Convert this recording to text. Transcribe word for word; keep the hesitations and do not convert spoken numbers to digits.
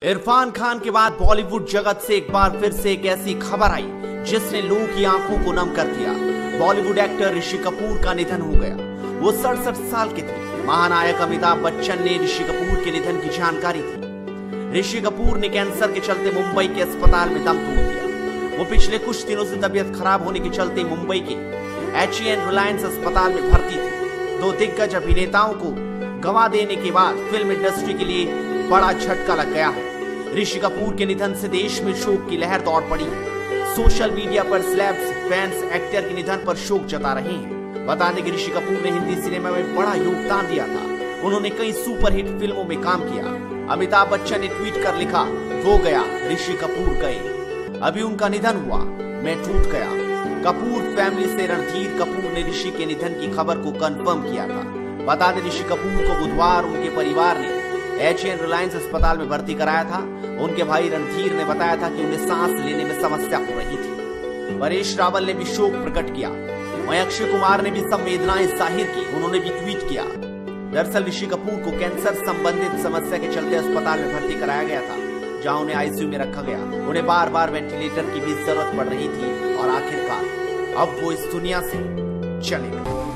इरफान खान के बाद बॉलीवुड जगत से एक बार फिर से एक ऐसी खबर आई जिसने लोगों की आंखों को नम कर दिया। बॉलीवुड एक्टर ऋषि कपूर का निधन हो गया। वो सड़सठ साल के थे। महानायक अमिताभ बच्चन ने ऋषि कपूर के निधन की जानकारी दी। ऋषि कपूर ने कैंसर के चलते मुंबई के अस्पताल में दम तोड़ दिया। वो पिछले कुछ दिनों से तबीयत खराब होने के चलते मुंबई के एच ई एन रिलायंस अस्पताल में भर्ती थे। दो दिग्गज अभिनेताओं को गंवा देने के बाद फिल्म इंडस्ट्री के लिए बड़ा झटका लग गया है। ऋषि कपूर के निधन से देश में शोक की लहर दौड़ पड़ी है। सोशल मीडिया पर सेलेब्स फैंस एक्टर के निधन पर शोक जता रहे हैं। बता दें कि ऋषि कपूर ने हिंदी सिनेमा में बड़ा योगदान दिया था। उन्होंने कई सुपरहिट फिल्मों में काम किया। अमिताभ बच्चन ने ट्वीट कर लिखा, वो गया ऋषि कपूर गए, अभी उनका निधन हुआ, मैं टूट गया। कपूर फैमिली से रणधीर कपूर ने ऋषि के निधन की खबर को कंफर्म किया था। बता दें ऋषि कपूर को बुधवार उनके परिवार ने एच ई एन रिलायंस अस्पताल में भर्ती कराया था। उनके भाई रणधीर ने बताया था कि उन्हें सांस लेने में समस्या हो रही थी। परेश रावल ने भी शोक प्रकट किया। वहीं अक्षय कुमार ने भी संवेदनाएं जाहिर की। उन्होंने भी ट्वीट किया। दरअसल ऋषि कपूर को कैंसर संबंधित समस्या के चलते अस्पताल में भर्ती कराया गया था, जहां उन्हें आई सी यू में रखा गया। उन्हें बार बार वेंटिलेटर की भी जरूरत पड़ रही थी और आखिरकार अब वो इस दुनिया से चले गए।